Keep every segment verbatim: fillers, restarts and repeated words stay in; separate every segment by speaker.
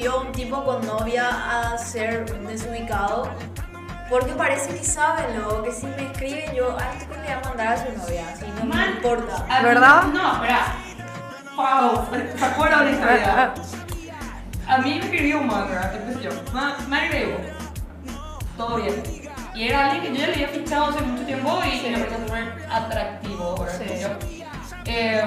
Speaker 1: escribió un tipo con novia a ser desubicado. Porque parece que saben, luego que si me escriben yo, a este que le voy a mandar a su novia, así no me
Speaker 2: Man,
Speaker 1: importa.
Speaker 2: a mí-
Speaker 3: ¿Verdad?
Speaker 2: No, espera. Wow, ¿se acuerdan de la historia? A mí me escribió un manga, qué sé yo. Ma- Me agregó. Todo bien. Y era alguien que yo ya le había fichado hace mucho tiempo y
Speaker 1: Sí.
Speaker 2: me parecía súper atractivo, ¿verdad?
Speaker 1: Sí.
Speaker 2: Yo. Eh,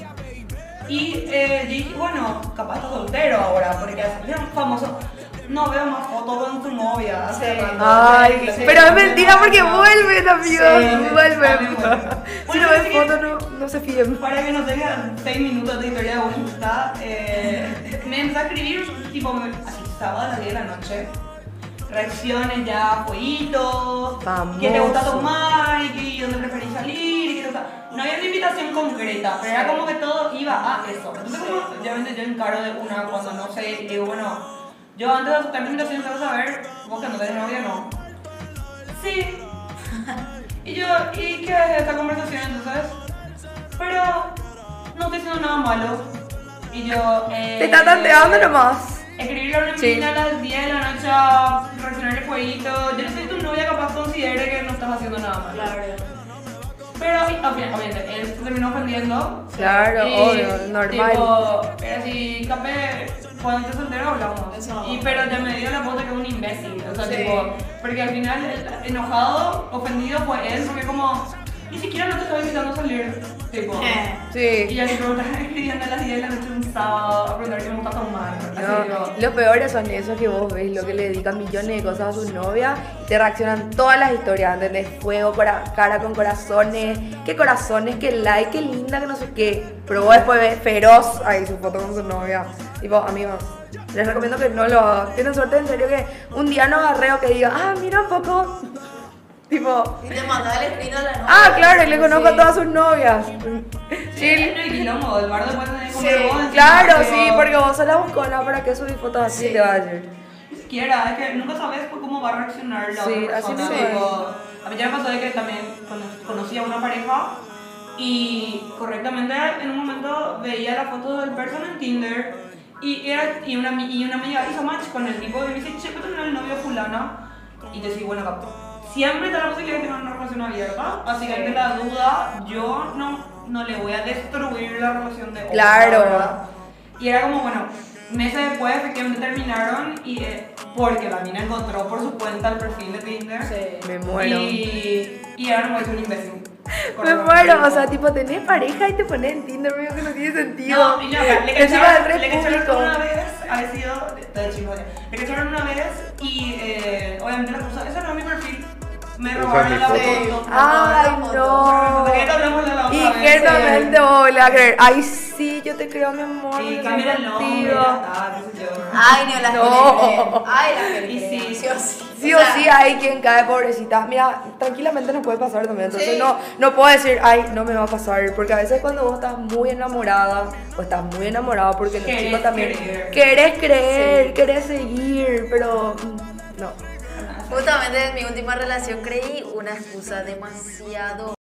Speaker 2: y eh, dije, bueno, capaz está soltero ahora, porque es famoso. No veo más fotos con tu novia. hace
Speaker 1: Sí.
Speaker 2: rato.
Speaker 3: Ay,
Speaker 2: Sí,
Speaker 3: pero
Speaker 2: sí,
Speaker 3: es mentira
Speaker 2: sí,
Speaker 3: porque
Speaker 2: sí.
Speaker 3: vuelven, amigos,
Speaker 2: Sí,
Speaker 3: vuelven.
Speaker 2: también vuelven.
Speaker 3: Si
Speaker 2: Bueno,
Speaker 3: no ven
Speaker 2: sí.
Speaker 3: fotos, no, no se fíen.
Speaker 2: Para que no tengan seis minutos de historia de vuelta, eh, me empezó a escribir, tipo, me- así, sábado a las diez de la noche. Reacciones ya, jueguitos, qué te gusta
Speaker 3: Famoso.
Speaker 2: tomar, y qué- dónde preferís salir, y qué te gusta. No había una invitación concreta, pero era como que todo iba a eso. Entonces, como, obviamente yo encaro de una cuando no sé, y digo, bueno, yo antes de aceptar mi invitación quiero saber, vos que no tenés novia, no. Sí. Y yo, ¿y qué es esta conversación entonces? Pero no estoy haciendo nada malo. Y yo, eh.
Speaker 3: Te está tanteando nomás.
Speaker 2: Escribirle a una
Speaker 3: Sí.
Speaker 2: menina a las diez de la noche a reaccionarle fueguito. Yo no sé si tu novia capaz considere que no estás haciendo nada malo.
Speaker 1: Claro.
Speaker 2: Pero, obviamente, obviamente, él se terminó ofendiendo.
Speaker 3: Claro,
Speaker 2: Y,
Speaker 3: obvio, normal.
Speaker 2: Tipo, era así, capé, cuando estés soltero hablamos.
Speaker 1: Eso.
Speaker 2: Y, pero ya me dio la foto que es un imbécil. O sea,
Speaker 1: Sí.
Speaker 2: tipo, porque al final, el enojado, ofendido fue él, porque como, ni siquiera no te estaba invitando a salir. Tipo.
Speaker 1: Eh.
Speaker 2: Y
Speaker 3: Sí.
Speaker 2: ya tipo, me estás escribiendo a las diez de la noche un sábado a preguntar qué me gusta tomar. Así
Speaker 3: No,
Speaker 2: digo,
Speaker 3: lo peor son esos que vos ves, lo que le dedican millones de cosas a su novia y te reaccionan todas las historias, ¿entendés? Fuego, cora- cara con corazones, qué corazones, qué like, qué linda, que no sé qué. Pero vos después ves feroz ahí su foto con su novia. Tipo, amigos, les recomiendo que no lo hagan. Tienen suerte, en serio, que un día no agarreo que diga, ah, mira un poco. Tipo,
Speaker 1: Y te mandaba el screen a la novia.
Speaker 3: ah, claro, y le conozco
Speaker 1: Sí.
Speaker 3: a todas sus novias.
Speaker 2: sí,
Speaker 3: Chill.
Speaker 2: no hay quilombo, el bardo puede tener como
Speaker 1: Sí,
Speaker 2: vos, encima,
Speaker 3: Claro,
Speaker 2: tipo,
Speaker 3: sí, porque vos sos la buscona, ¿para qué subir fotos así?
Speaker 1: Sí.
Speaker 3: Te va a decir.
Speaker 2: Ni siquiera, es que nunca sabes por cómo va a reaccionar la
Speaker 3: Sí,
Speaker 2: otra
Speaker 3: así
Speaker 2: persona.
Speaker 3: mismo
Speaker 2: Tipo, a mí ya me pasó de que también cono- conocí a una pareja y correctamente en un momento veía la foto del person en Tinder y, era, y, una, ami- y una amiga hizo match con el tipo y me dice, che, ¿puedo tener el novio fulana? Y yo decía, bueno, capaz. Siempre está la posibilidad de tener una relación abierta, así que ante la duda, yo no, no le voy a destruir la relación de otra,
Speaker 3: Claro.
Speaker 2: ¿verdad? Y era como, bueno, meses después efectivamente terminaron y eh, porque la mina encontró por su cuenta el perfil de Tinder.
Speaker 1: Sí.
Speaker 3: Me muero.
Speaker 2: Y, y ahora no voy a ser un imbécil.
Speaker 3: Me muero, o sea, tipo, tenés pareja y te pones en Tinder, medio que no tiene sentido.
Speaker 2: No, y no, le
Speaker 3: Encima
Speaker 2: cacharon,
Speaker 3: del
Speaker 2: le
Speaker 3: red
Speaker 2: cacharon
Speaker 3: público.
Speaker 2: una vez, ha sido de chingo ya. Le cacharon una vez y eh, obviamente la cosa, ese no es mi perfil. Me
Speaker 4: Esa es
Speaker 2: robaron
Speaker 4: mi
Speaker 2: la
Speaker 4: foto.
Speaker 2: foto.
Speaker 3: Ay, no.
Speaker 2: ¿Por qué no hablamos de la otra
Speaker 3: Y
Speaker 2: vez?
Speaker 3: generalmente voy a creer, ay, sí, yo te creo, mi amor.
Speaker 2: Y
Speaker 3: yo
Speaker 2: cambia el
Speaker 3: soy
Speaker 2: nombre,
Speaker 3: contigo.
Speaker 2: ya está, qué sé yo.
Speaker 1: Ay, no las
Speaker 3: No.
Speaker 1: quiere creer. Ay, las quiere
Speaker 2: Y
Speaker 1: creer.
Speaker 2: sí.
Speaker 1: Sí o sí.
Speaker 3: Sí o sí hay quien cae, pobrecita. Mira, tranquilamente nos puede pasar también. Entonces
Speaker 1: Sí.
Speaker 3: no, no puedo decir, ay, no me va a pasar. Porque a veces cuando vos estás muy enamorada o estás muy enamorado, porque los
Speaker 2: Querés
Speaker 3: chicos también
Speaker 2: creer.
Speaker 3: querés creer,
Speaker 1: Sí.
Speaker 3: querés seguir, pero mm, no.
Speaker 1: Justamente en mi última relación creí una excusa demasiado